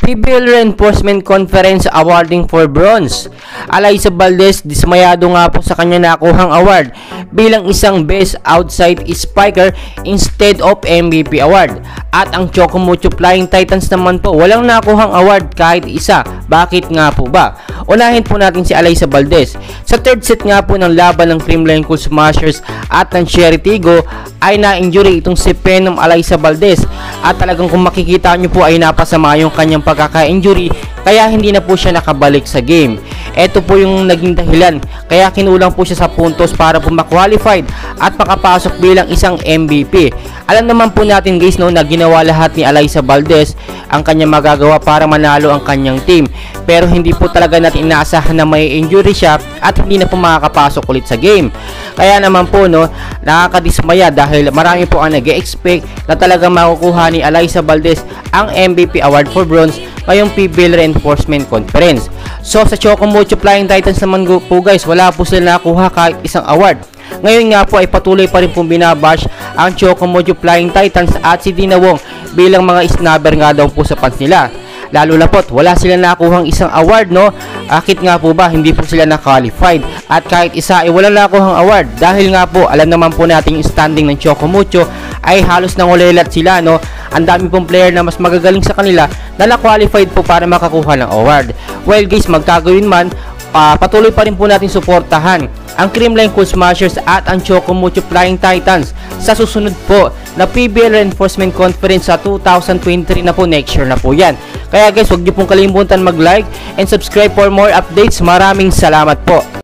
PBL Reinforcement Conference awarding for bronze. Alyssa Valdez dismayado nga po sa kanya nakuhang award bilang isang best outside spiker instead of MVP award. At ang Chocomucho Flying Titans naman po walang nakuhang award kahit isa. Bakit nga po ba? Unahin po natin si Alyssa Valdez. Sa third set nga po ng laban ng Creamline Cool Smashers at ng Cherry Tigo ay na-injury itong si Phenom Alyssa Valdez at talagang kung makikita nyo po ay napasama yung kanyang pagkaka-injury kaya hindi na po siya nakabalik sa game. Ito po yung naging dahilan kaya kinulang po siya sa puntos para po ma-qualified at makapasok bilang isang MVP. Alam naman po natin guys no na ginawa lahat ni Alyssa Valdez ang kanyang magagawa para manalo ang kanyang team, pero hindi po talaga natin inaasahan na may injury siya at hindi na po makakapasok ulit sa game. Kaya naman po no, nakakadismaya dahil marami po ang nag-expect na talaga makukuha ni Alyssa Valdez ang MVP award for bronze ngayong PBL Reinforcement Conference. So sa Chocomucho Flying Titans naman po guys, wala po sila nakuha kahit isang award. Ngayon nga po ay patuloy pa rin pong binabash ang Chocomucho Flying Titans at si Dina Wong bilang mga snubber nga daw po sa fans nila. Lalo na po, wala sila nakuhang isang award no. Akit nga po ba hindi po sila na-qualified at kahit isa ay walang nakuhang award dahil nga po alam naman po natin yung standing ng Chocomucho ay halos nangulelat sila no. Ang dami pong player na mas magagaling sa kanila na na-qualified po para makakuha ng award. Well guys, magkagawin man, patuloy pa rin po natin suportahan ang Creamline Cool Smashers at ang Chocomucho Flying Titans sa susunod po na PBL Reinforcement Conference sa 2023 na po, next year na po yan. Kaya guys, huwag niyo pong kalimutan mag-like and subscribe for more updates. Maraming salamat po.